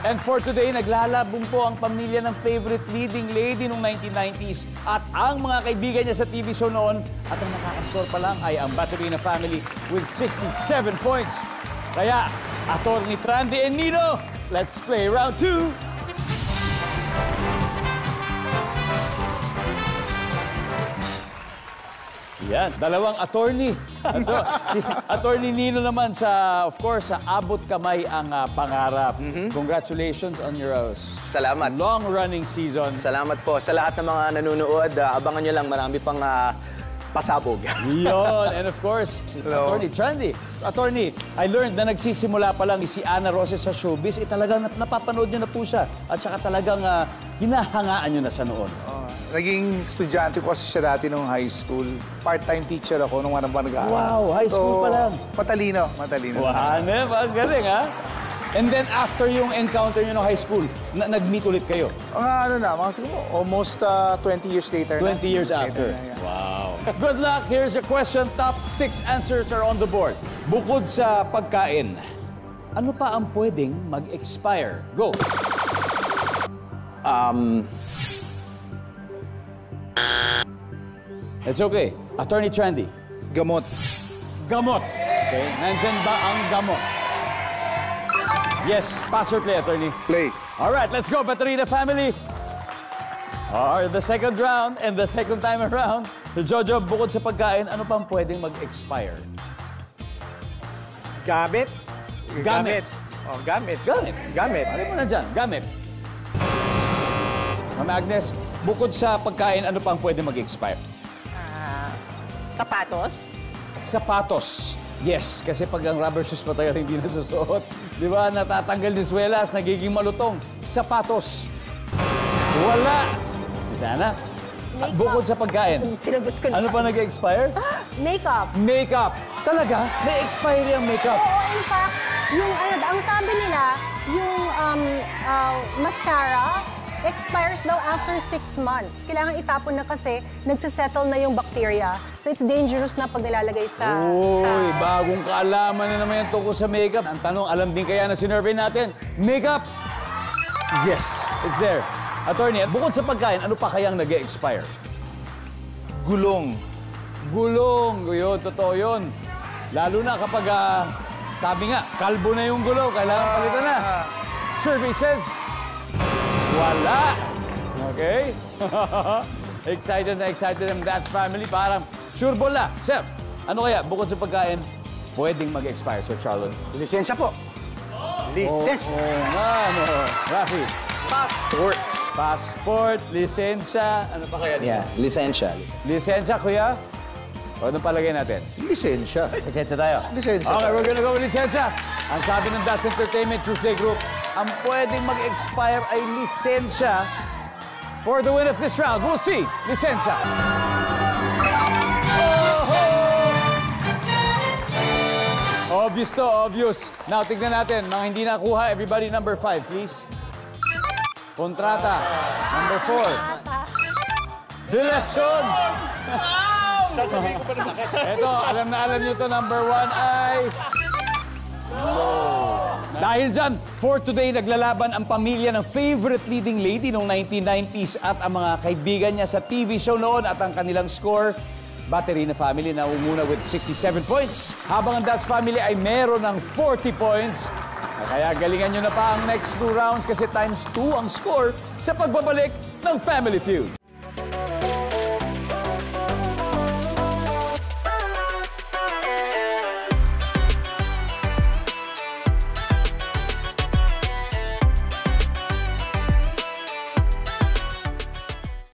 And for today, naglalabong po ang pamilya ng favorite leading lady noong 1990s at ang mga kaibigan niya sa TV show noon. At ang nakakascore pa lang ay ang Baterina family with 67 points. Kaya, Atty. Trandy and Nino, let's play round 2. Yan, dalawang attorney. Si Attorney Nino naman sa, of course, sa abot kamay ang pangarap. Congratulations on your Salamat. long-running season. Salamat po sa lahat ng mga nanonood. Abangan nyo lang, marami pang pasabog. Yun, and of course, Attorney Trandy. Attorney, I learned na nagsisimula pa lang si Ana Roses sa showbiz, talagang napapanood nyo na po siya. At saka talagang hinahangaan nyo na siya noon. Naging estudyante ko kasi siya dati nung high school. Part-time teacher ako nung ano pa nag-aaral. Wow, high school pa lang. Matalino. Wow, ang galing ha? And then after yung encounter nyo ng high school, nag-meet ulit kayo? Almost 20 years later. 20 years after. Wow. Good luck. Here's your question. Top 6 answers are on the board. Bukod sa pagkain, ano pa ang pwedeng mag-expire? Go. It's okay. Attorney Trandy. Gamot. Gamot. Okay. Nandyan ba ang gamot? Yes. Pass or play, Attorney? Play. All right, let's go, Baterina family. The second round and the second time around. Jojo, bukod sa pagkain, ano pang pwedeng mag-expire? Gamit. Gamit. Oh, gamit. Gamit. Ano mo na dyan? Gamit. Mama Agnes, bukod sa pagkain, ano pang pwedeng mag-expire? Sapatos? Sapatos. Yes, kasi pag ang rubber shoes pa tayo hindi nasusuot, di ba, natatanggal ni swelas, nagiging malutong. Sapatos. Wala. Sana. Bukod sa pagkain. Sinagot ko na. Ano pa nag-expire? Makeup. Makeup. Talaga? May expiry ang makeup. Oo, in fact, ang sabi nila, yung mascara, expires daw after 6 months. Kailangan itapon na kasi nagsisettle na yung bacteria. So it's dangerous na pag nilalagay sa... Uy, bagong kaalaman na naman yung tungkol sa makeup. Ang tanong, alam din kaya na sinurvey natin, makeup? Yes, it's there. Attorney, bukod sa pagkain, ano pa kayang nag-expire? Gulong. Gulong. Yun, totoo yun. Lalo na kapag, sabi nga, kalbo na yung gulo, kailangan palitan na. Survey says, wala. Okay? Excited ang That's Family. Parang sure ball na. Sir, ano kaya, bukod sa pagkain, pwedeng mag-expire, Sir Charlotte? Lisensya po. Lisensya. Oo nga, no. Rafi? Passport. Passport, lisensya. Ano pa kaya? Yeah, lisensya. Lisensya, kuya? O, anong palagay natin? Lisensya. Lisensya tayo? Lisensya. Okay, we're gonna go with lisensya. Ang sabi ng That's Entertainment Tuesday Group, ang pwedeng mag-expire ay lisensya. For the win of this round, we'll see. Lisensya. Obvious to, obvious. Now, tignan natin. Mga hindi nakuha, everybody number 5, please. Kontrata. Number 4. Relasyon. Sasabihin ko pa naman. Ito, alam na alam nyo to. Number 1 ay... Dahil dyan, for today, naglalaban ang pamilya ng favorite leading lady noong 1990s at ang mga kaibigan niya sa TV show noon at ang kanilang score, Baterina family na umuna with 67 points. Habang ang That's family ay meron ng 40 points. Kaya galingan nyo na pa ang next 2 rounds kasi times 2 ang score sa pagbabalik ng Family Feud.